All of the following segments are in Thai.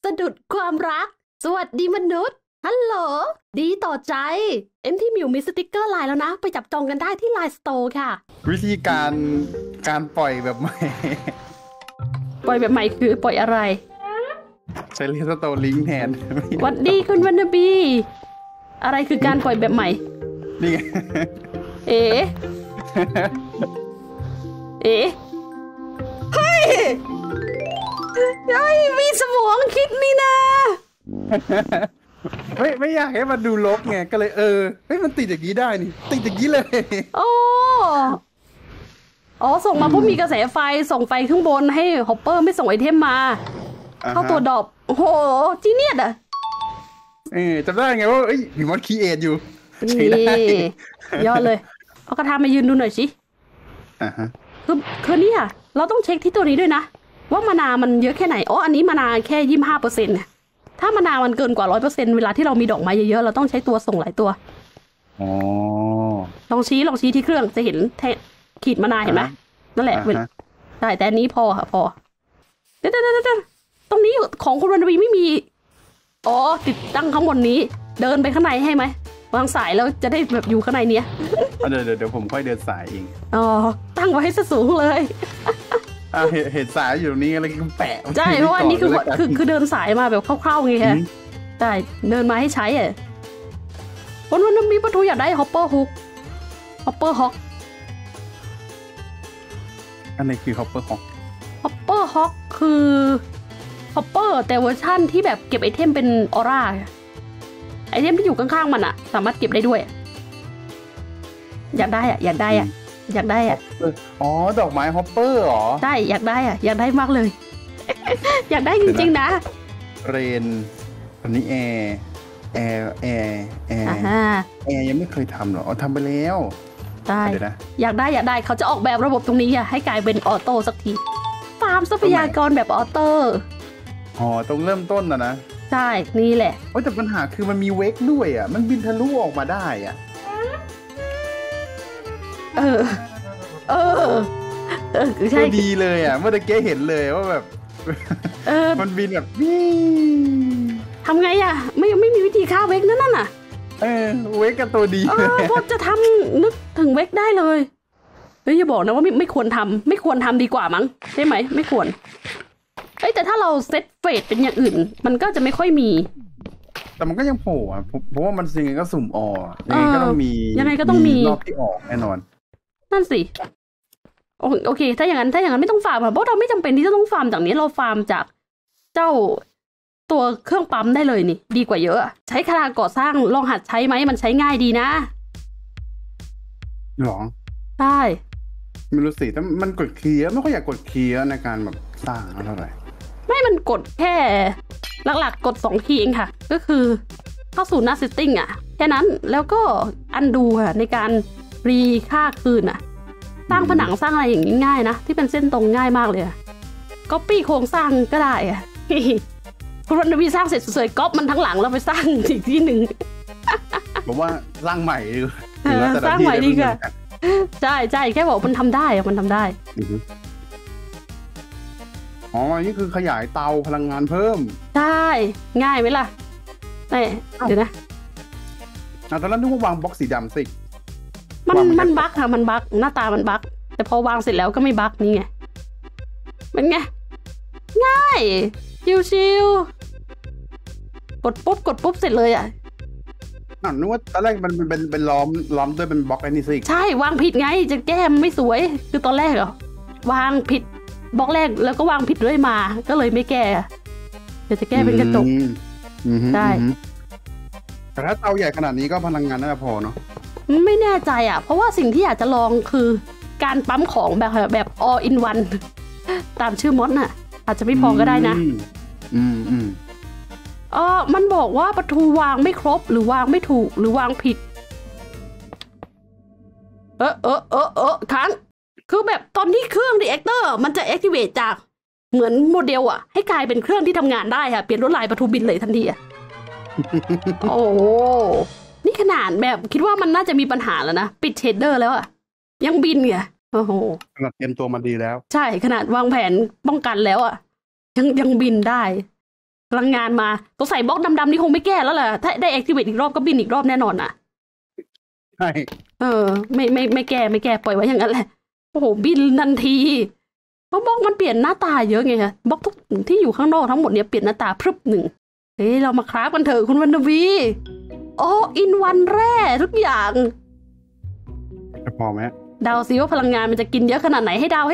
สะดุดความรักสวัสดีมนุษย์ฮัลโหลดีต่อใจที่มิวมีสติกเกอร์ไลน์แล้วนะไปจับจองกันได้ที่ไลน์สโตร์ค่ะวิธีการปล่อยแบบใหม่ปล่อยแบบใหม่คือปล่อยอะไรใช้เลสโตลิงแทนวัดดีคุณวันนาบีอะไรคือการปล่อยแบบใหม่นี่ไงเอ๋เฮ้ยมีสมองคิดนี่นะไม่อยากให้มันดูลบไงก็เลยมันติดอย่างนี้ได้นี่ติดอย่างนี้เลยอ๋อส่งมาเพราะมีกระแสไฟส่งไฟข้างบนให้ฮอปเปอร์ไม่ส่งไอเทมมาเข้าตัวดรอปโอ้โหจีเนียสอ่ะจำได้ไงว่ามีมอดคีเอทอยู่ใช้ได้ยอดเลยเอากระทามายืนดูหน่อยสิคือเนี่ยเราต้องเช็คที่ตัวนี้ด้วยนะว่ามานามันเยอะแค่ไหนอันนี้มานาแค่25%ถ้ามานามันเกินกว่า 100% เวลาที่เรามีดอกไม้เยอะๆเราต้องใช้ตัวส่งหลายตัวลองชี้ที่เครื่องจะเห็นขีดมานาเห็นไหมนั่นแหละใช่แต่อันนี้พอค่ะพอเดี๋ยวตรงนี้ของคุณวันวีไม่มีติดตั้งข้างบนนี้เดินไปข้างในให้ไหมวางสายแล้วจะได้แบบอยู่ข้างในเนี้ยเดี๋ยวผมค่อยเดินสายเองตั้งไว้ให้สูงเลยเห็นสายอยู่นี้อะไรก็แปะใช่เพราะว่านี่คือเดินสายมาแบบคร่าวๆไงฮะใช่เดินมาให้ใช้วันมีประตูอยากได้ฮอปเปอร์ฮอกอันนี้คือฮอปเปอร์ฮอกคือฮอปเปอร์แต่เวอร์ชั่นที่แบบเก็บไอเทมเป็นออร่าไอเทมที่อยู่ข้างๆมันสามารถเก็บได้ด้วยอยากได้ดอกไม้ฮอปเปอร์หรอใช่อยากได้มากเลย อยากได้จริงๆนะเรนอันนี้แอร์ยังไม่เคยทำหรอทำไปแล้วได้อยากได้เขาจะออกแบบระบบตรงนี้ให้กลายเป็นออโต้สักทีฟาร์มทรัพยากรแบบออโต้ตรงเริ่มต้นนะใช่นี่แหละแต่ปัญหาคือมันมีเวกด้วยมันบินทะลุออกมาได้ใช่ดีเลยเมื่อกี้เห็นเลยว่าแบบมันบินแบบทำไงไม่มีวิธีฆ่าเวกนั่นน่ะเวกกับตัวดีพอจะทำนึกถึงเวกได้เลยอย่าบอกนะว่าไม่ควรทำดีกว่ามั้งใช่ไหมไม่ควรแต่ถ้าเราเซตเฟสเป็นอย่างอื่นมันก็จะไม่ค่อยมีแต่มันก็ยังโผล่เพราะว่ามันยังไงก็สุ่มยังไงก็ต้องมีรอบที่ออกแน่นอนนั่นสิโอเคถ้าอย่างนั้นไม่ต้องฟาร์มเพราะเราไม่จำเป็นที่จะต้องฟาร์มจากนี้เราฟาร์มจากเจ้าตัวเครื่องปั๊มได้เลยนี่ดีกว่าเยอะใช้คาราก่อสร้างลองหัดใช้ไหมมันใช้ง่ายดีนะหรอใช่ไม่รู้สิแต่มันกดเคลียร์ไม่ค่อยอยากกดเคลียร์ในการแบบสร้างเท่าไหร่ไม่มันกดแค่หลักๆกด2 ทีเองค่ะก็คือเข้าสู่หน้า setting แค่นั้นแล้วก็อันดูในการรีค่าคืนสร้างผนังสร้างอะไรอย่างนี้ง่ายนะที่เป็นเส้นตรงง่ายมากเลยก๊อปปี้โครงสร้างก็ได้คุณวันวีสร้างเสร็จสวยๆก๊อปมันทั้งหลังแล้วไปสร้างอีกที่หนึ่งผมว่าสร้างใหม่ดีสร้างใหม่ดีกว่าใช่แค่บอกมันทำได้นี่คือขยายเตาพลังงานเพิ่มใช่ง่ายไหมล่ะเดี๋ยวนะตอนนั้นนึกว่าวางบล็อกสีดำสิมันบั๊กค่ะมันบั๊กหน้าตามันบั๊กแต่พอวางเสร็จแล้วก็ไม่บั๊กนี่ไงเป็นไงง่ายชิวๆกดปุ๊บเสร็จเลยนึกว่าตอนแรกมันเป็นล้อมด้วยเป็นบล็อกไอ้นี่สิใช่วางผิดไงจะแก้มไม่สวยคือตอนแรกวางผิดบล็อกแรกแล้วก็วางผิดด้วยมาก็เลยไม่แก้เดี๋ยวจะแก้เป็นกระจกใช่แต่ถ้าเตาใหญ่ขนาดนี้ก็พลังงานน่าจะพอเนาะไม่แน่ใจเพราะว่าสิ่งที่อยากจะลองคือการปั๊มของแบบ all in one ตามชื่อมอดอาจจะไม่พอก็ได้นะมันบอกว่าประตูวางไม่ครบหรือวางไม่ถูกหรือวางผิดค้างคือแบบตอนที่เครื่องรีแอคเตอร์มันจะ activate จากเหมือนโมเดลให้กลายเป็นเครื่องที่ทำงานได้เปลี่ยนลวดลายประตูบินเลยทันทีโอ้นี่ขนาดแบบคิดว่ามันน่าจะมีปัญหาแล้วนะปิดเชดเดอร์แล้วยังบินไงโอ้โหขนาดเตรียมตัวมาดีแล้วใช่ขนาดวางแผนป้องกันแล้วยังบินได้พลังงานมาตัวใส่บล็อกดำๆนี่คงไม่แก้แล้วแหละถ้าได้ activate อีกรอบก็บินอีกรอบแน่นอนอ่ะใช่ไม่แก้ปล่อยไว้อย่างนั้นแหละโอ้โหบินทันทีเพราะบล็อกมันเปลี่ยนหน้าตาเยอะไงคะบล็อกทุกที่อยู่ข้างนอกทั้งหมดเนี่ยเปลี่ยนหน้าตาพรึบหนึ่งเรามาคราฟกันเถอะคุณวรรณวีโอ้อินวันแร่ทุกอย่างจะพอไหมเดาซิว่าพลังงานมันจะกินเยอะขนาดไหนให้เดา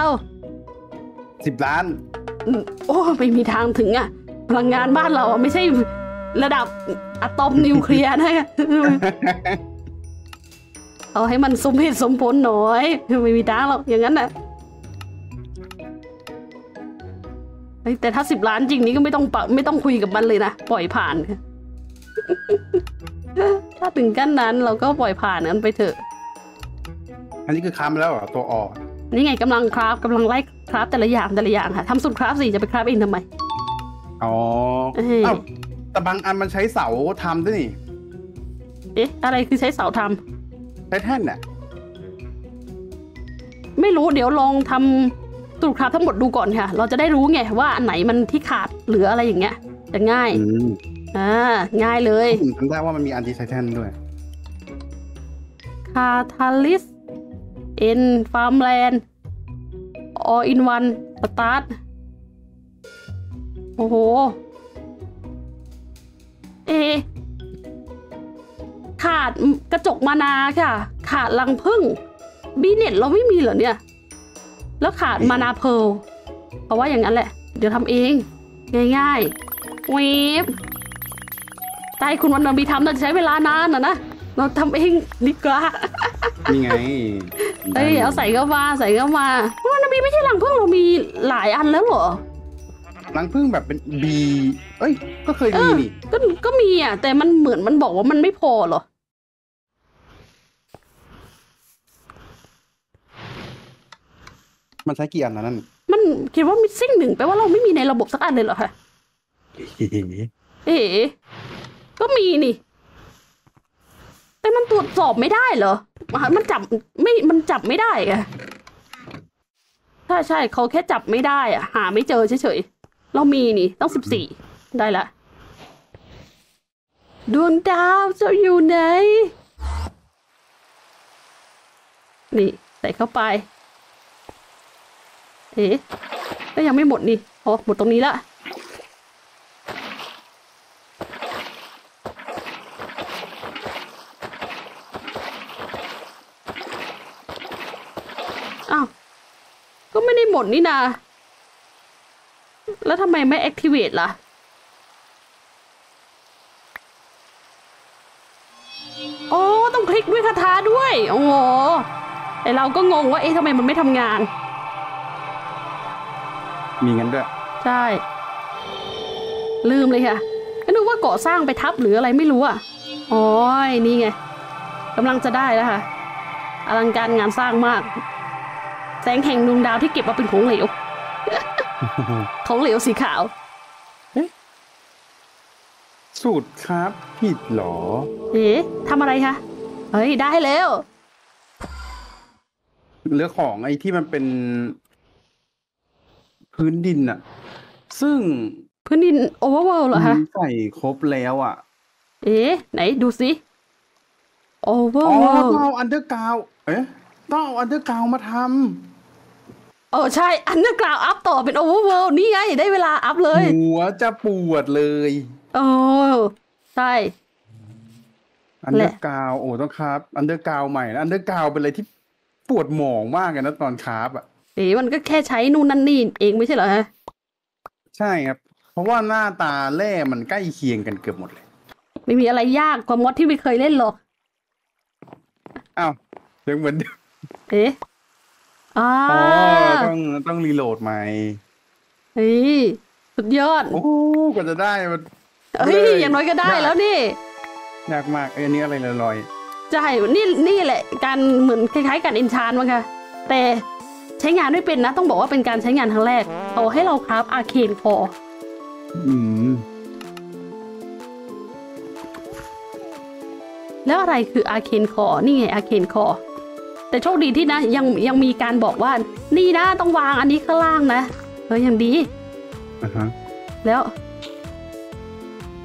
10 ล้านโอ้ไม่มีทางถึงอ่ะพลังงานบ้านเราไม่ใช่ระดับอะตอมนิวเคลียร์นะเอาให้มันสมเหตุสมผลหน่อยไม่มีทางหรอกอย่างนั้นน่ะแต่ถ้า10 ล้านจริงนี้ก็ไม่ต้องคุยกับมันเลยนะปล่อยผ่านถ้าถึงขั้นนั้นเราก็ปล่อยผ่านนั้นไปเถอะอันนี้คือคราฟแล้วเหรอตัวออกนี่ไงกำลังไล่คราฟแต่ละอย่างค่ะทำสุดคราฟสิจะไปคราฟเองทำไมอ๋อแต่บางอันมันใช้เสาทำด้วยนี่อะไรคือใช้เสาทำใช้แท่นน่ะไม่รู้เดี๋ยวลองทำสูตรคราฟทั้งหมดดูก่อนค่ะเราจะได้รู้ไงว่าอันไหนมันที่ขาดหรืออะไรอย่างเงี้ยจะง่ายง่ายเลยทำได้ว่ามันมีอันที่ใช้แท่นด้วยคาทาลิสเอ็นฟาร์มแลนด์all in one สตาร์ทโอ้โหขาดกระจกมานาค่ะขาดรังผึ้งบีเน็ตเราไม่มีเหรอเนี่ยแล้วขาดมานาเพลเพราะว่าอย่างนั้นแหละเดี๋ยวทำเองง่ายๆเวฟใต้คุณวันนบีทำน่าจะใช้เวลานานนะเราทำเองดีกว่านี่ไงเอาใส่เข้ามาวันนบีไม่ใช่รังผึ้งเรามีหลายอันแล้วเหรอรังผึ้งแบบเป็นบีก็เคยมีนี่ก็มีอ่ะแต่มันเหมือนมันบอกว่ามันไม่พอเหรอมันใช้กี่อันนั่นมันคิดว่าmissing 1แปลว่าเราไม่มีในระบบสักอันเลยเหรอคะก็มีนี่แต่มันตรวจสอบไม่ได้เหรอมันจับไม่ได้ไงใช่เขาแค่จับไม่ได้อ่ะหาไม่เจอเฉยๆเรามีนี่ต้อง14ได้ละดวงดาวจะอยู่ไหนนี่ใส่เข้าไปก็ยังไม่หมดนี่หมดตรงนี้ละอ้าวก็ไม่ได้หมดนี่นาแล้วทำไมไม่ activate ล่ะโอ้ต้องคลิกด้วยคาถาด้วยโอ้โหแต่เราก็งงว่าทำไมมันไม่ทำงานมีงั้นด้วยใช่ลืมเลยค่ะก็นึกว่าก่อสร้างไปทับหรืออะไรไม่รู้อ่ะอ๋อนี่ไงกำลังจะได้แล้วค่ะอลังการงานสร้างมากแสงแห่งดวงดาวที่เก็บมาเป็นของเหลว ของเหลวสีขาวสูตรครับผิดหรอทำอะไรคะได้แล้วเรื่องของไอ้ที่มันเป็นพื้นดินอะซึ่งพื้นดินโอเวอร์เวิลด์เหรอคะใส่ครบแล้วอะไหนดูสิโอเวอร์เวิลด์ต้องเอาอันเดอร์กราวต้องเอาอันเดอร์กราวมาทำใช่อันเดอร์กราวอัพต่อเป็นโอเวอร์เวิลด์นี่ไงได้เวลาอัพเลยหัวจะปวดเลยใช่อันเดอร์กราวต้องครับอันเดอร์กราวใหม่นะอันเดอร์กราวเป็นอะไรที่ปวดหมองมากเลยนะตอนคราฟอ่ะมันก็แค่ใช้นู่นนั่นนี่เองไม่ใช่เหรอฮะใช่ครับเพราะว่าหน้าตาแร่มันใกล้เคียงกันเกือบหมดเลยไม่มีอะไรยากกว่ามอดที่ไม่เคยเล่นหรอกอ้าวยังเหมือนเดิมต้องรีโหลดใหม่สุดยอดกว่าจะได้มันอย่างน้อยก็ได้แล้วนี่ยากมากอันนี้อะไรลอยใช่นี่แหละการเหมือนคล้ายๆกันอินชานมั้งค่ะแต่ใช้งานไม่เป็นนะต้องบอกว่าเป็นการใช้งานครั้งแรกเอาให้เราคราฟอาร์เคนคอแล้วอะไรคืออาร์เคนคอนี่ไงอาร์เคนคอแต่โชคดีที่นะยังมีการบอกว่านี่นะต้องวางอันนี้ข้างล่างนะยังดีแล้ว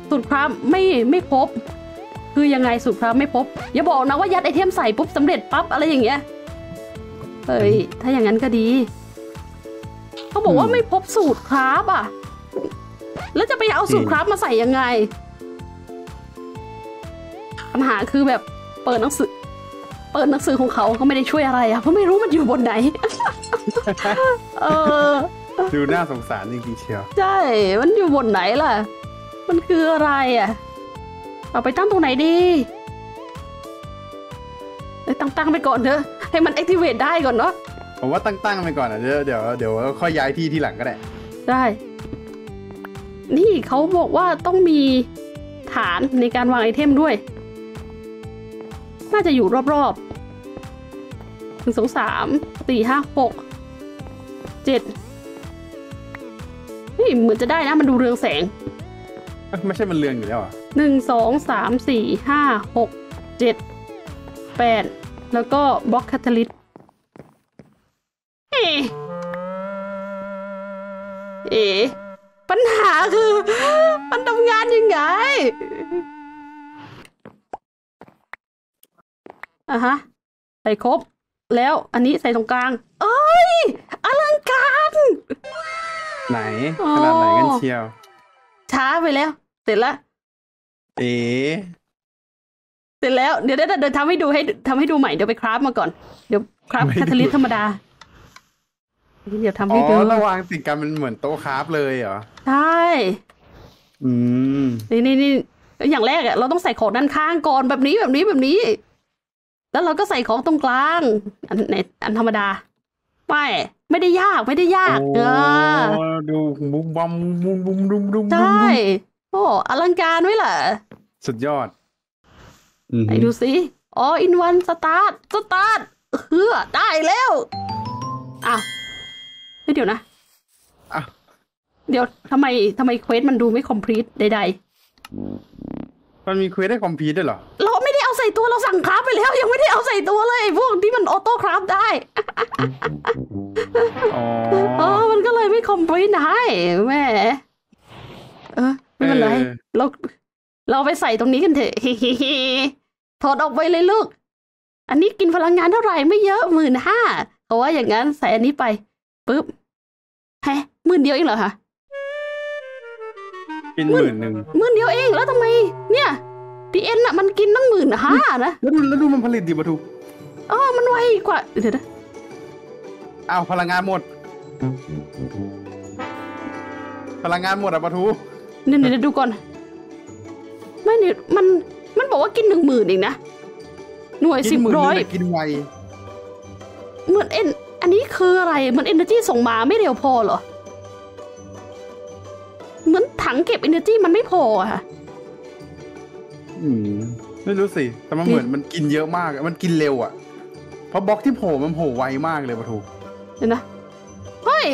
สูตรคราฟไม่พบคือยังไงสูตรคราฟไม่พบอย่าบอกนะว่ายัดไอเทมใส่ปุ๊บสำเร็จปั๊บอะไรอย่างเงี้ยเฮ้ยถ้าอย่างนั้นก็ดีเขาบอกว่าไม่พบสูตรคราฟอ่ะแล้วจะไปเอาสูตรคราฟมาใส่ยังไงปัญหาคือแบบเปิดหนังสือของเขาก็ไม่ได้ช่วยอะไรอ่ะเพราะไม่รู้มันอยู่บนไหนดูน่าสงสารจริงๆเชียวใช่มันอยู่บนไหนล่ะมันคืออะไรอ่ะเอาไปตั้งตรงไหนดีตั้งไปก่อนเถอะให้มัน activate ได้ก่อนเนาะผมว่าตั้งไปก่อนอ่ะเดี๋ยวค่อยย้ายที่หลังก็ได้ได้นี่เขาบอกว่าต้องมีฐานในการวางไอเทมด้วยน่าจะอยู่รอบๆ1 2 3 4 5 6 7นี่เหมือนจะได้นะมันดูเรืองแสงไม่ใช่มันเรืองอยู่แล้วอ่ะ 1 2 3 4 5 6 7 8แล้วก็บล็อกแคตาลิสต์ปัญหาคือมันทำงานยังไงฮะใส่ครบแล้วอันนี้ใส่ตรงกลางเอ้ยอลังการไหนขนาดไหนกันเชียวช้าไปแล้วเสร็จแล้วเสร็จแล้วเดี๋ยวทำให้ดูใหม่เดี๋ยวไปคราฟมาก่อนเดี๋ยวคราฟแคตาลิสต์ธรรมดาเดี๋ยวทำให้ดูระวางติดกันมันเหมือนโต๊ะคราฟเลยเหรอใช่นี่อย่างแรกอะเราต้องใส่ของด้านข้างก่อนแบบนี้แล้วเราก็ใส่ของตรงกลางอันธรรมดาไม่ได้ยากดูบุ้มบัมบุ้มใช่โอ้อลังการไว้ล่ะสุดยอดไหนดูสิอินวันสตาร์ทได้แล้วอ้าวเดี๋ยวนะเดี๋ยวทำไมเควสมันดูไม่คอมพลีทใดๆมันมีเควสได้คอมพลีทด้วยเหรอเราไม่ได้เอาใส่ตัวเราสั่งคราฟไปแล้วยังไม่ได้เอาใส่ตัวเลยพวกที่มันออโต้คราฟได้มันก็เลยไม่คอมพลีทได้แม่ไม่เป็นไรเราไปใส่ตรงนี้กันเถอะถอดออกไปเลยลูกอันนี้กินพลังงานเท่าไหร่ไม่เยอะ15,000เขาว่าอย่างนั้นใส่อันนี้ไปปึ๊บ10,000เดียวเองเหรอคะกิน10,000 เดียวเองแล้วทำไมเนี่ยดีเอ็นอะมันกินตั้ง15,000นะแล้วดูมันผลิตดิปะทูมันไวกว่าเดี๋ยวนะพลังงานหมดอะปะทูเนี่ยดูก่อนไม่เนี่ยมันบอกว่ากิน10,000เองนะหน่วย10 กินไวเหมือนอันนี้คืออะไรเหมือน energy ส่งมาไม่เร็วพอเหรอเหมือนถังเก็บ energy มันไม่พออะค่ะไม่รู้สิแต่มันเหมือนมันกินเยอะมากมันกินเร็วอ่ะเพราะบล็อกที่โผล่มันโผล่ไวมากเลยปะทูเห็นนะเฮ้ย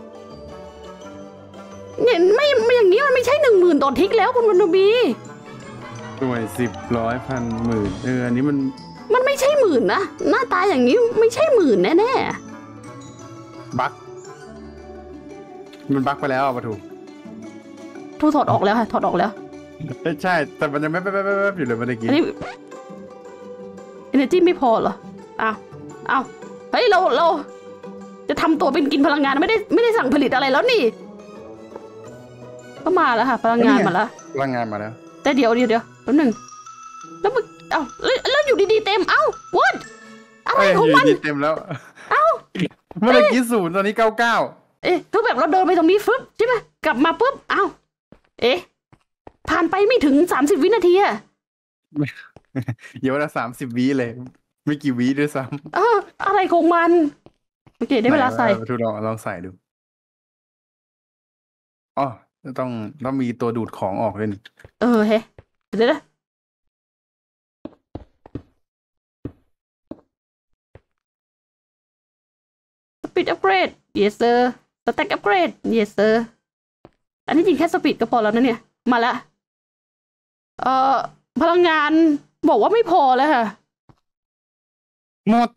เนี่ยไม่อย่างนี้มันไม่ใช่10,000ต่อทิกแล้วคุณวันบีหน่วย10 100 1,000 10,000อันนี้มันไม่ใช่10,000นะหน้าตาอย่างนี้ไม่ใช่10,000แน่ๆบั๊กมันบั๊กไปแล้วปะทูถอดออกแล้วค่ะถอดออกแล้วใช่แต่มันยังไม่อยู่เลยมันได้กินอันนี้ energy ไม่พอเหรออ้าวเฮ้ยเราจะทำตัวเป็นกินพลังงานไม่ได้สั่งผลิตอะไรแล้วนี่ก็มาแล้วค่ะพลังงานมาแล้วแต่เดี๋ยวแป๊บนึงแล้วมึงแล้วอยู่ดีๆเต็มwhat อะไรของมันเต็มแล้วเมื่อกี้0ตอนนี้99 คือแบบเราเดินไปตรงนี้ฟึบใช่ไหมกลับมาปุ๊บผ่านไปไม่ถึง30 วินาทีอะเดี๋ยวละ30 วิเลยไม่กี่วิด้วยซ้ำอะไรของมันโอเคได้เวลาใส่ทูลองใส่ดูต้องมีตัวดูดของออกเลยนี่เฮ้เดี๋ยวสปีดอัพเกรด yes sir สแต็กอัพเกรด yes sir อันนี้จริงแค่สปีดก็พอแล้วนะเนี่ยมาแล้วพลังงานบอกว่าไม่พอแล้วค่ะหมด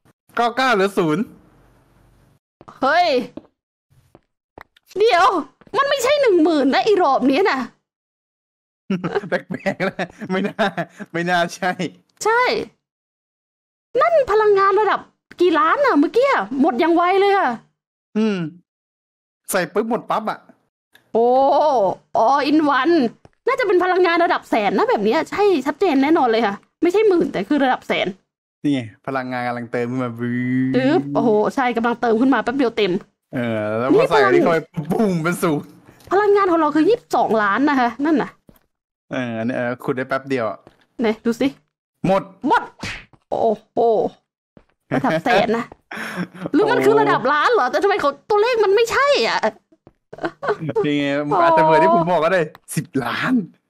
99 เหลือ0 เฮ้ยเดี๋ยวมันไม่ใช่10,000นะอีรอบนี้นะแปลกๆเลยไม่น่าใช่ใช่ นั่นพลังงานระดับกี่ล้านอะเมื่อกี้หมดอย่างไวเลยอะใส่ปุ๊บหมดปั๊บอ่ะโอ้อินวันน่าจะเป็นพลังงานระดับแสนนะแบบนี้ใช่ชัดเจนแน่นอนเลยค่ะไม่ใช่10,000แต่คือระดับแสนนี่ไงพลังงานกำลังเติมขึ้นมาโอ้โหใช่กำลังเติมขึ้นมาแป๊บเดียวเต็มแล้วพอใส่อันนี้เข้าไปปุ้มเป็นสูตรพลังงานของเราคือ22 ล้านนะคะนั่นน่ะอันนี้ขุดได้แป๊บเดียวไหนดูสิหมดโอ้โหระดับแสนนะหรือมันคือระดับล้านเหรอแต่ทำไมเขาตัวเลขมันไม่ใช่อ่ะนี่ไงอาจจะเหมือนที่ผมบอกก็ได้10 ล้าน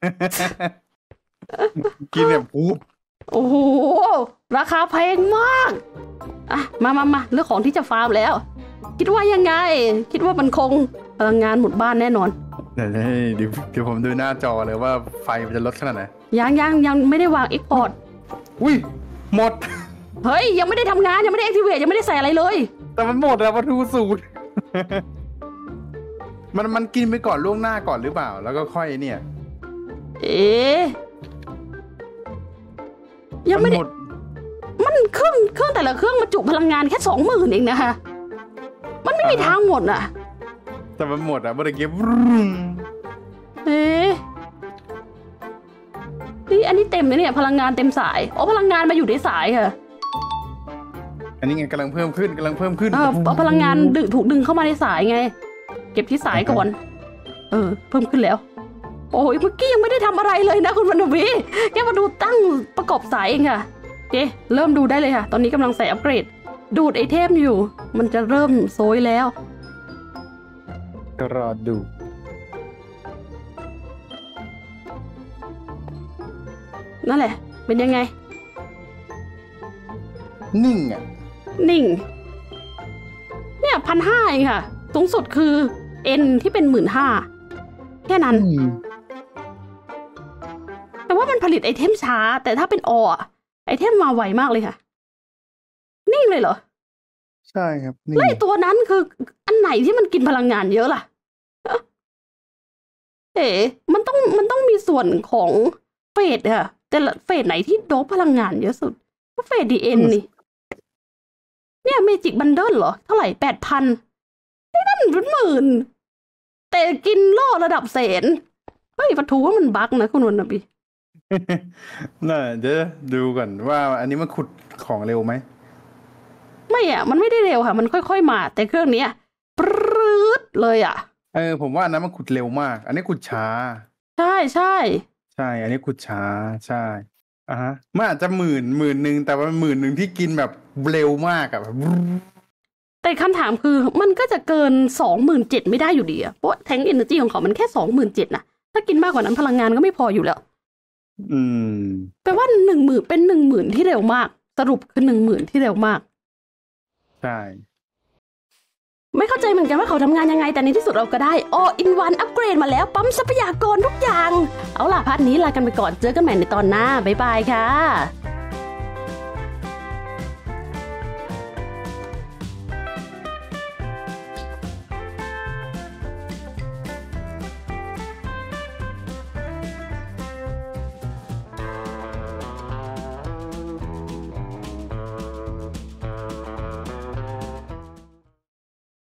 กินแบบปุ๊บโอ้โหราคาแพงมากอ่ะมาเรื่องของที่จะฟาร์มแล้วคิดว่ายังไงคิดว่ามันคงพลังงานหมดบ้านแน่นอนเดี๋ยวผมดูหน้าจอเลยว่าไฟมันจะลดขนาดไหนยังไม่ได้วางเอ็กพอร์ตอุ้ยหมดเฮ้ยยังไม่ได้ทำงานยังไม่ได้แอคทีเวตยังไม่ได้ใส่อะไรเลยแต่มันหมดแล้ววัตถุสูตร มันกินไปก่อนล่วงหน้าก่อนหรือเปล่าแล้วก็ค่อยเนี่ยยังไม่ได้มันเครื่องแต่ละเครื่องมาจุพลังงานแค่20,000เองนะคะมันไม่มีทางหมดอ่ะแต่มันหมดอ่ะเมื่อกี้นี่อันนี้เต็มเลยเนี่ยพลังงานเต็มสายพลังงานมาอยู่ในสายค่ะอันนี้ไงกำลังเพิ่มขึ้นพลังงานถูกดึงเข้ามาในสายไงเก็บที่สายก่อนเพิ่มขึ้นแล้วโอ้ยเมื่อกี้ยังไม่ได้ทำอะไรเลยนะคุณวรรณวีแค่มาดูตั้งประกอบสายเองค่ะโอเคเริ่มดูได้เลยค่ะตอนนี้กำลังใส่อัปเกรดดูดไอเทมอยู่มันจะเริ่มโซยแล้วก็รอดูนั่นแหละเป็นยังไงนิ่งเนี่ย1,500เองค่ะสูงสุดคือ N ที่เป็น15,000แค่นั้นแต่ว่ามันผลิตไอเทมช้าแต่ถ้าเป็นไอเทมมาไวมากเลยค่ะนิ่งเลยเหรอใช่ครับแล้วตัวนั้นคืออันไหนที่มันกินพลังงานเยอะล่ะมันต้องมีส่วนของเฟสค่ะแต่เฟสไหนที่โดบพลังงานเยอะสุดก็เฟสดีเอ็นนี่เนี่ยเมจิกบันเดิลเหรอเท่าไหร่ 8,000 นั่นเป็น10,000แต่กินล่อระดับแสนเฮ้ยวัตถุว่ามันบั๊กนะคุณวรรณบีน่าจะดูก่อนว่าอันนี้มันขุดของเร็วไหมไม่มันไม่ได้เร็วค่ะมันค่อยๆมาแต่เครื่องนี้ปรื๊ดเลยผมว่าอันนั้นมันขุดเร็วมากอันนี้ขุดช้าใช่อันนี้ขุดช้าใช่มันอาจจะหมื่นนึงแต่ว่า10,000ที่กินแบบเร็วมากแบบแต่คำถามคือมันก็จะเกิน 27,000ไม่ได้อยู่ดีเพราะแทงค์เอเนอร์จีของเขามันแค่ 27,000นะถ้ากินมากกว่านั้นพลังงานก็ไม่พออยู่แล้วแปลว่า10,000เป็น10,000ที่เร็วมากสรุปคือ10,000ที่เร็วมากใช่ไม่เข้าใจเหมือนกันว่าเขาทำงานยังไงแต่ในที่สุดเราก็ได้in one อัปเกรดมาแล้วปั๊มทรัพยากรทุกอย่างเอาล่ะพาร์ทนี้ลากันไปก่อนเจอกันใหม่ในตอนหน้าบ๊ายบายค่ะ